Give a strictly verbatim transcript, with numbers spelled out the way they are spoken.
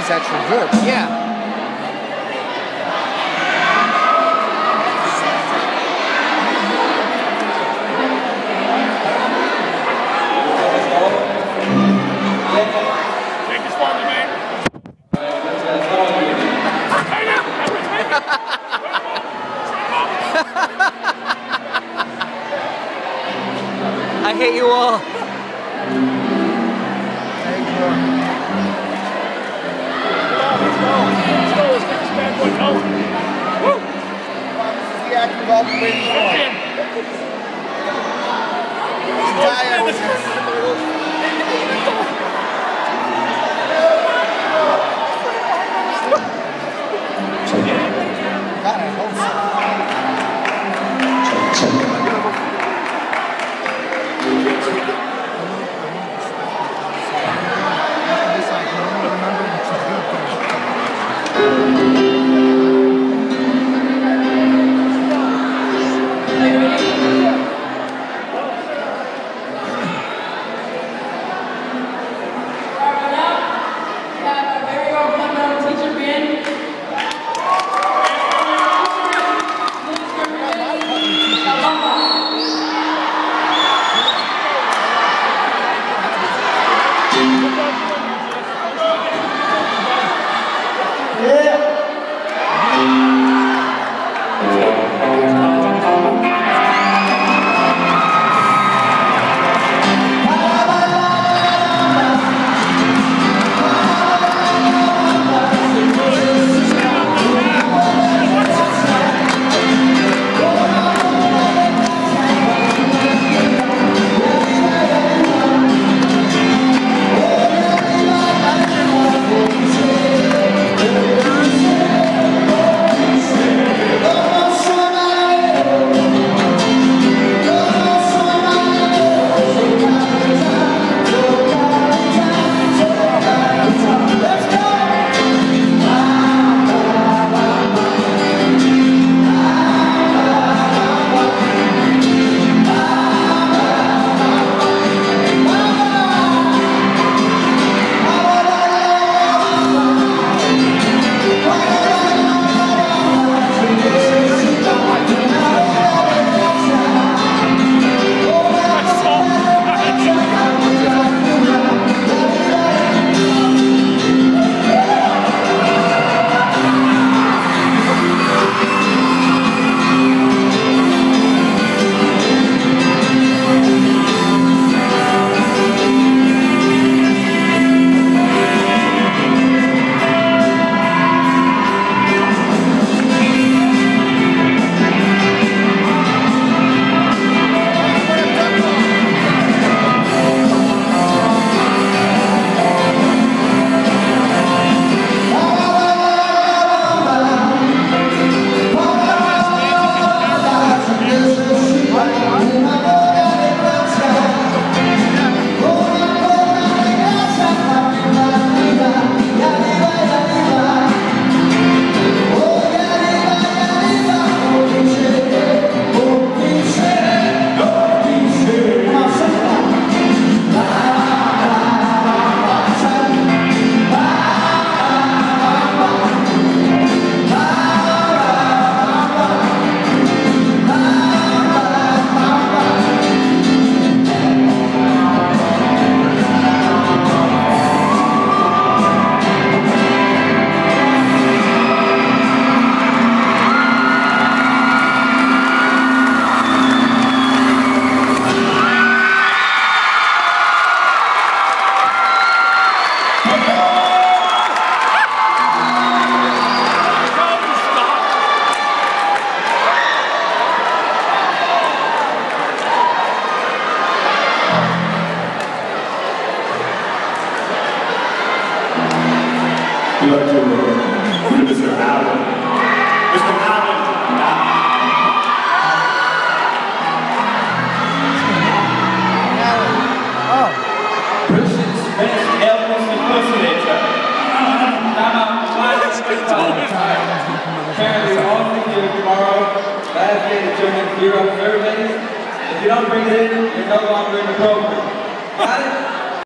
he's actually good. Yeah. I hate you all. Let's go. Let's go. Let's get this bad boy going. Woo! This is the act we've all been waiting for. God, I hope so. We'd like to uh, Mister Allen. Mister Allen. Oh. Christian's best Elvis impersonator. Apparently we're all thinking of tomorrow. Last day to join the Hero Surveys. If you don't bring it in, you're no longer in the program. Got it?